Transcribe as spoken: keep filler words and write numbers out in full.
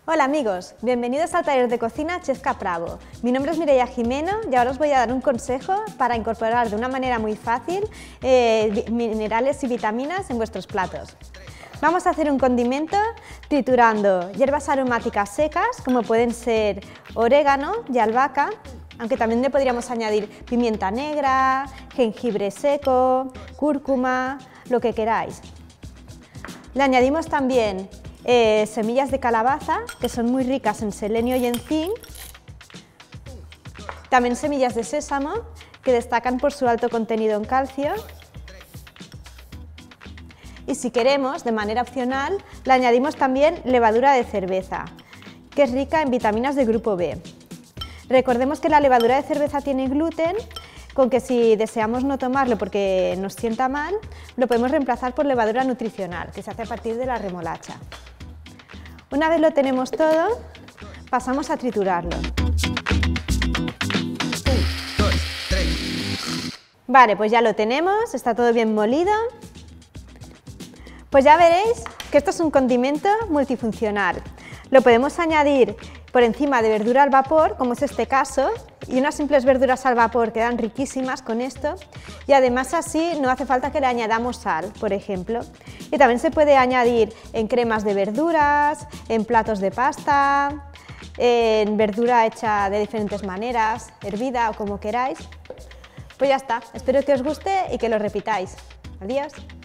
Hola amigos, bienvenidos al taller de cocina Chef Capravo. Mi nombre es Mireia Jimeno y ahora os voy a dar un consejo para incorporar de una manera muy fácil eh, minerales y vitaminas en vuestros platos. Vamos a hacer un condimento triturando hierbas aromáticas secas como pueden ser orégano y albahaca, aunque también le podríamos añadir pimienta negra, jengibre seco, cúrcuma, lo que queráis. Le añadimos también Eh, semillas de calabaza, que son muy ricas en selenio y en zinc, también semillas de sésamo, que destacan por su alto contenido en calcio, y si queremos, de manera opcional, le añadimos también levadura de cerveza, que es rica en vitaminas del grupo B. Recordemos que la levadura de cerveza tiene gluten, con que si deseamos no tomarlo porque nos sienta mal, lo podemos reemplazar por levadura nutricional, que se hace a partir de la remolacha. Una vez lo tenemos todo, pasamos a triturarlo. Vale, pues ya lo tenemos, está todo bien molido. Pues ya veréis que esto es un condimento multifuncional. Lo podemos añadir por encima de verdura al vapor, como es este caso, y unas simples verduras al vapor quedan riquísimas con esto, y además así no hace falta que le añadamos sal, por ejemplo. Y también se puede añadir en cremas de verduras, en platos de pasta, en verdura hecha de diferentes maneras, hervida o como queráis. Pues ya está, espero que os guste y que lo repitáis. Adiós.